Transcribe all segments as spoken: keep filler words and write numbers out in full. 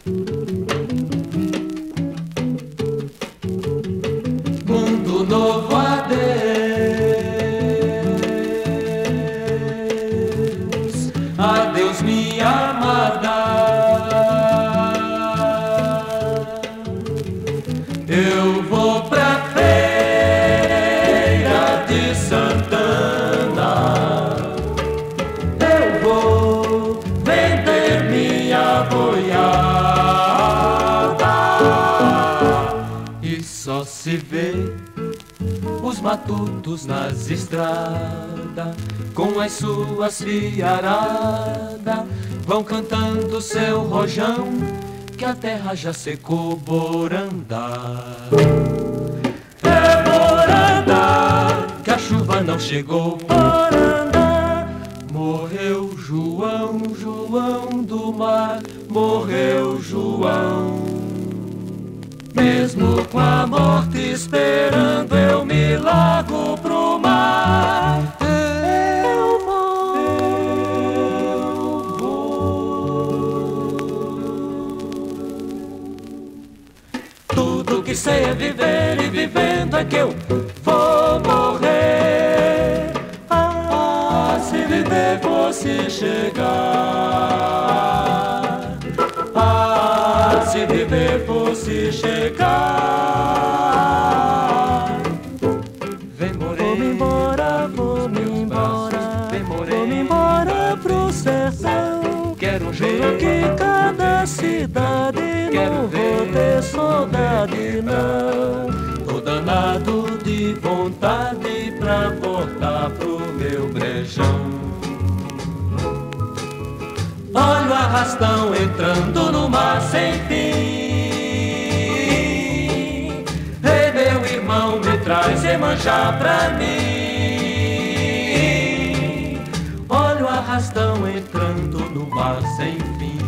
Mundo novo, adeus, adeus minha amada. Eu vou pra feira de Santana, eu vou vender minha boiada. E só se vê os matutos nas estradas, com as suas fiaradas, vão cantando seu rojão, que a terra já secou Boranda. É Boranda, que a chuva não chegou Boranda. Morreu João, João do mar, morreu João. Mesmo com a morte esperando, eu me largo pro mar. Eu vou, eu vou. Tudo que sei é viver, e vivendo é que eu vou morrer. Ah, se viver fosse chegar, ah, se viver fosse chegar. Vem morrer, vou-me embora, vou-me embora, vem morrer, vou-me embora pro sertão. Quero Juro que ver cada cidade Quero não vou ver ter saudade não. Tô danado de vontade pra voltar pro meu brejão. Olha o arrastão entrando no mar sem fim. Ei, meu irmão, me traz Iemanjá pra mim. Olha o arrastão entrando no mar sem fim.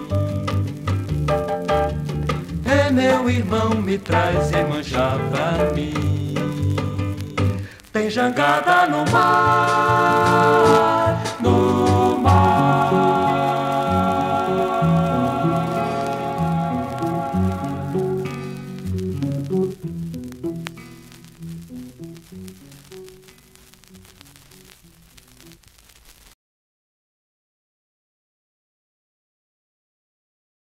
Ei, meu irmão, me traz Iemanjá pra mim. Tem jangada no mar, no